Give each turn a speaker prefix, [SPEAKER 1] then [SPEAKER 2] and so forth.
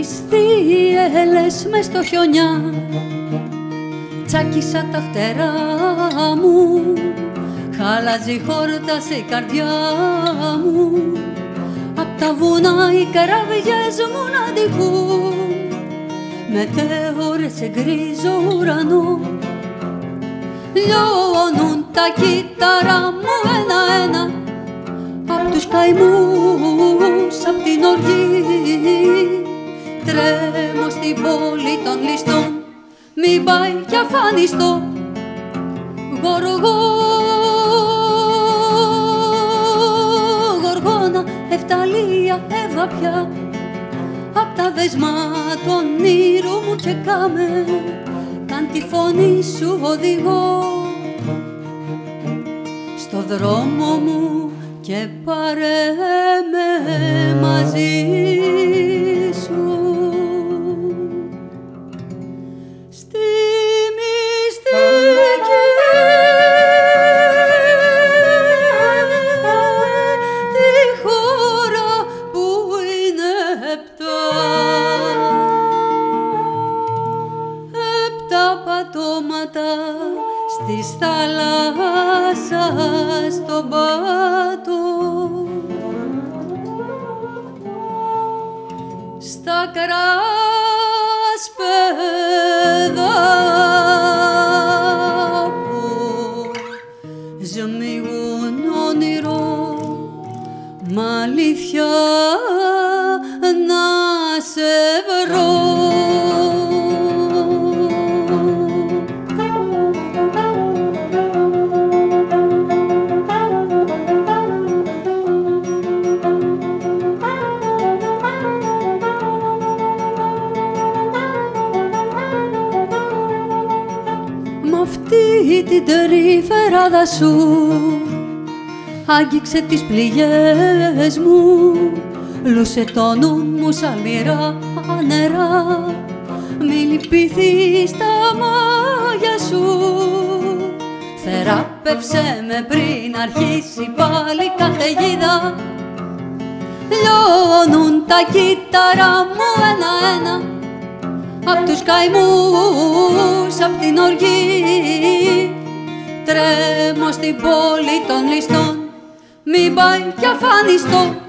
[SPEAKER 1] τις θύελες μες στο χιονιά, τσάκισα τα φτερά μου, χάλαζε χόρτασε η καρδιά μου. Απ' τα βουνά οι καραβιές μου να ντυχούν, μετέωρες σε γκρίζο ουρανό. Λιώνουν τα κύτταρα μου ένα-ένα, απ' τους καημούς, απ' την οργή. Τρέμω στην πόλη των ληστών, μην πάει κι αφανιστώ. Γοργόνα, εφταλία, εβαπιά, απ' τα δεσμά των όνειρου μου και κάμε, καν τη φωνή σου οδηγώ στο δρόμο μου και πάρε με μαζί σου. Στη μυστική τη χώρα που είναι επτά πατώματα στις θάλασσας στον πάτο, στα κράσπεδα που σμίγουν όνειρο, μ' αλήθεια να σε βρω. Μ' αυτή την τρυφεράδα σου άγγιξε τις πληγές μου, λούσε το νου μου σαν μοιρά νερά. Μη λυπηθείς τα μάγια σου, θεράπευσέ με πριν αρχίσει πάλι καταιγίδα. Λιώνουν τα κύτταρα μου ένα-ένα, απ' τους καημούς, απ' την οργή. Τρέμω στην πόλη των ληστών, μην πάει κι αφανιστώ.